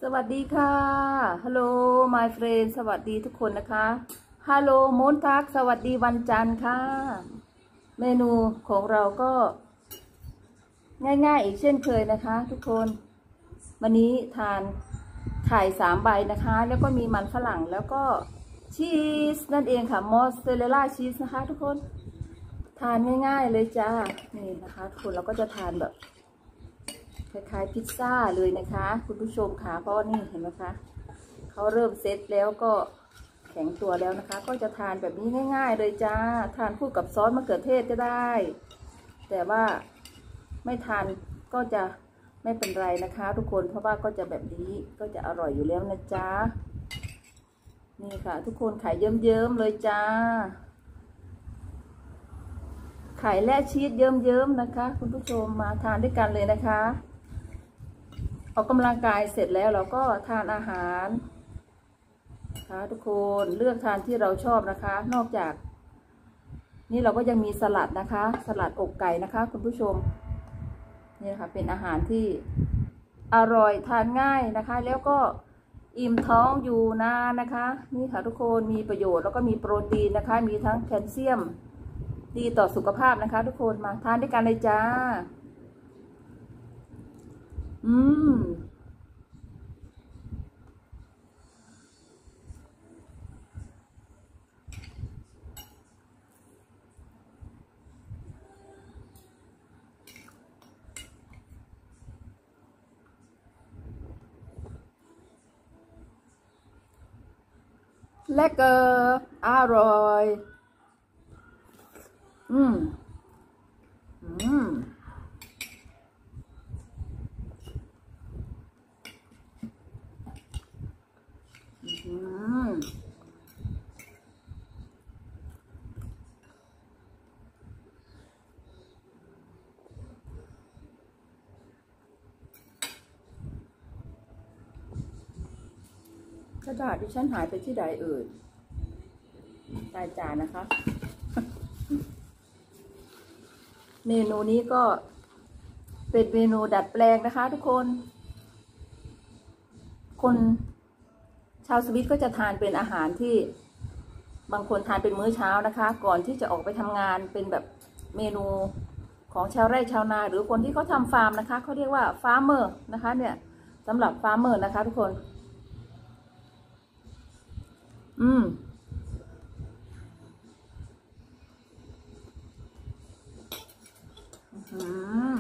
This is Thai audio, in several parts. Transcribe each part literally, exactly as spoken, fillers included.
สวัสดีค่ะฮัลโหล my friend สวัสดีทุกคนนะคะฮัลโหลมนทักสวัสดีวันจันทร์ค่ะเมนูของเราก็ง่ายๆอีกเช่นเคยนะคะทุกคนวันนี้ทานไข่สามใบนะคะแล้วก็มีมันฝรั่งแล้วก็ชีสนั่นเองค่ะมอสซาเรลล่าชีสนะคะทุกคนทานง่ายๆเลยจ้านี่นะคะทุกคนเราก็จะทานแบบคล้ายๆพิซซ่าเลยนะคะคุณผู้ชมค่ะเพราะนี่เห็นไหมคะเขาเริ่มเซตแล้วก็แข็งตัวแล้วนะคะก็จะทานแบบนี้ง่ายๆเลยจ้าทานคู่กับซอสมะเขือเทศก็ได้แต่ว่าไม่ทานก็จะไม่เป็นไรนะคะทุกคนเพราะว่าก็จะแบบนี้ก็จะอร่อยอยู่แล้วนะจ๊ะนี่ค่ะทุกคนไข่เยิ้มๆเลยจ้าไข่และชีสเยิ้มๆนะคะคุณผู้ชมมาทานด้วยกันเลยนะคะออกกำลังกายเสร็จแล้วเราก็ทานอาหารนะคะทุกคนเลือกทานที่เราชอบนะคะนอกจากนี่เราก็ยังมีสลัดนะคะสลัดอกไก่นะคะคุณผู้ชมนี่ค่ะเป็นอาหารที่อร่อยทานง่ายนะคะแล้วก็อิ่มท้องอยู่นานนะคะนี่ค่ะทุกคนมีประโยชน์แล้วก็มีโปรตีนนะคะมีทั้งแคลเซียมดีต่อสุขภาพนะคะทุกคนมาทานด้วยกันเลยจ้าอืมและก็อร่อยอืมอืมอืมกระดาษที่ฉันหายไปที่ใดเอ่ยใต้จานนะคะ เมนูนี้ก็เป็นเมนูดัดแปลงนะคะทุกคนคนชาวสวิตก็จะทานเป็นอาหารที่บางคนทานเป็นมื้อเช้านะคะก่อนที่จะออกไปทำงานเป็นแบบเมนูของชาวไร่ชาวนาหรือคนที่เขาทำฟาร์มนะคะเขาเรียกว่าฟาร์มเมอร์นะคะเนี่ยสำหรับฟาร์มเมอร์นะคะทุกคนอืมอืม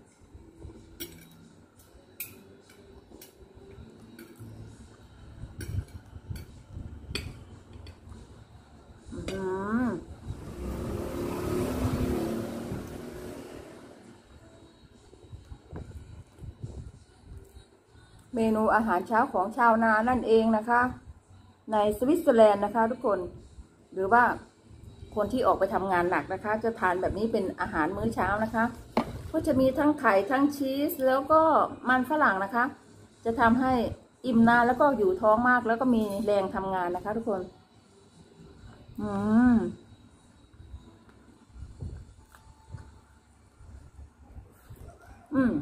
อืมเมนูอาหารเช้าของชาวนานั่นเองนะคะในสวิตเซอร์แลนด์นะคะทุกคนหรือว่าคนที่ออกไปทำงานหนักนะคะจะทานแบบนี้เป็นอาหารมื้อเช้านะคะก็จะมีทั้งไข่ทั้งชีสแล้วก็มันฝรั่งนะคะจะทำให้อิ่มนานแล้วก็อยู่ท้องมากแล้วก็มีแรงทำงานนะคะทุกคนอืมอืม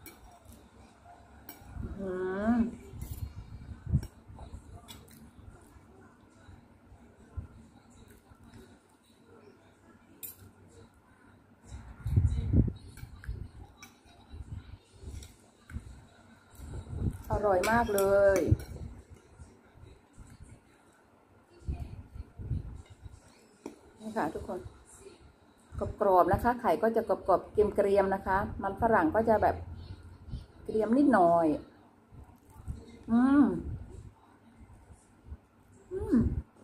อืมอร่อยมากเลยนี่ค่ะทุกคนกรอบๆนะคะไข่ก็จะกรอบๆเกรียมๆนะคะมันฝรั่งก็จะแบบเกรียมนิดหน่อยอืมอืม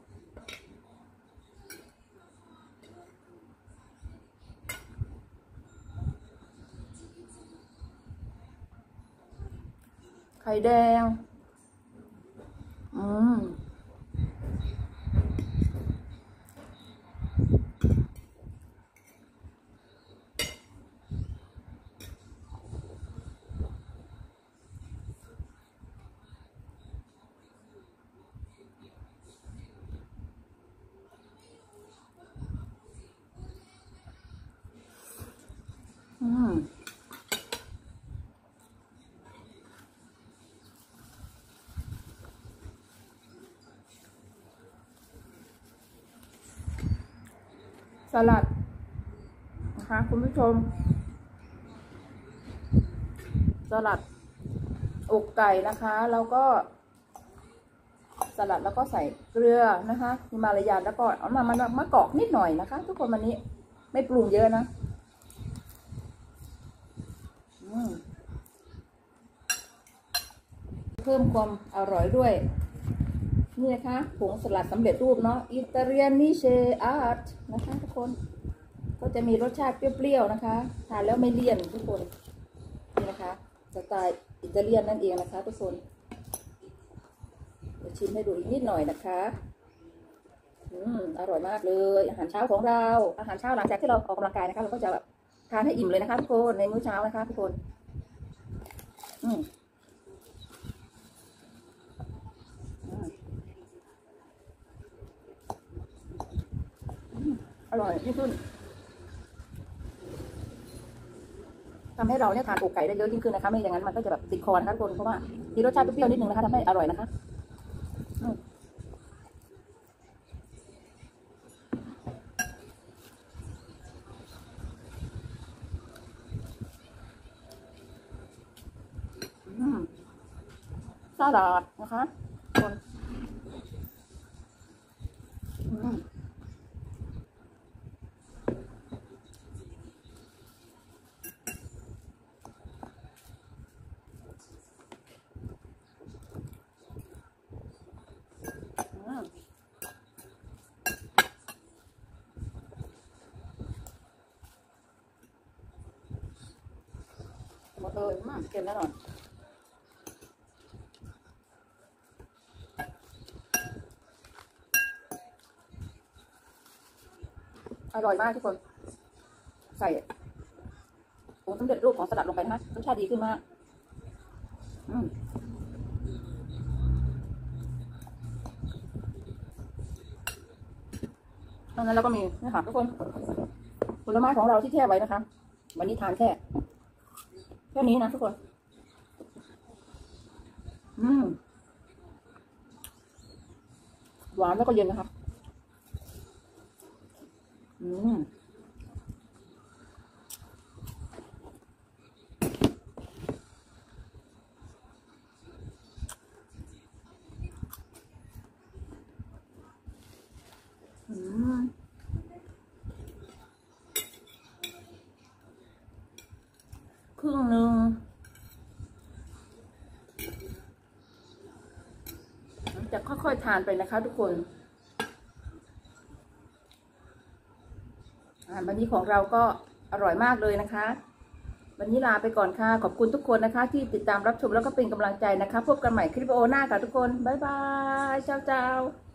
ไข่แดงอืมอืมสลัดนะคะคุณผู้ชมสลัดอกไก่นะคะแล้วก็สลัดแล้วก็ใส่เกลือนะคะฮิมาลายันแล้วก็เอามามันมะกอกนิดหน่อยนะคะทุกคนวันนี้ไม่ปรุงเยอะนะเพิ่มความอร่อยด้วยนี่นะคะผงสลัดสำเร็จรูปเนาะอิตาเลียนนิเชอาร์ตนะคะทุกคนก็จะมีรสชาติเปรี้ยวๆนะคะทานแล้วไม่เลี่ยนทุกคนนี่นะคะสไตล์อิตาเลียนนั่นเองนะคะทุกคนเดี๋ยวชิมให้ดูอีกนิดหน่อยนะคะอืมอร่อยมากเลยอาหารเช้าของเราอาหารเช้าหลังจากที่เราออกกำลังกายนะคะเราก็จะแบบทานให้อิ่มเลยนะคะทุกคนในมื้อเช้านะคะทุกคนอืมอร่อยที่สุดทำให้เราเนี่ยทานอกไก่ได้เยอะยิ่งขึ้นนะคะไม่อย่างนั้นมันก็จะแบบติดคอนะคะทุกคนเพราะว่ามีรสชาติเปรี้ยวนิดนึงนะคะทำให้อร่อยนะคะสลัดนะคะคนหมดเลยมากเค็มแน่นอนอร่อยมากทุกคนใส่ผงสำเร็จรูปของสลัดลงไปนะคะรสชาติดีขึ้นมากอืมดังนั้นเราก็มีนี่ค่ะทุกคนผลไม้ของเราที่แช่ไว้นะคะวันนี้ทานแค่แค่นี้นะทุกคนอืมหวานแล้วก็เย็นนะคะอืมอืมครึ่งหนึ่งจะค่อยๆทานไปนะคะทุกคนอาหารวันนี้ของเราก็อร่อยมากเลยนะคะวันนี้ลาไปก่อนค่ะขอบคุณทุกคนนะคะที่ติดตามรับชมแล้วก็เป็นกำลังใจนะคะพบกันใหม่คลิปวิดีโอหน้าค่ะทุกคนบ๊ายบายเจ้าเจ้า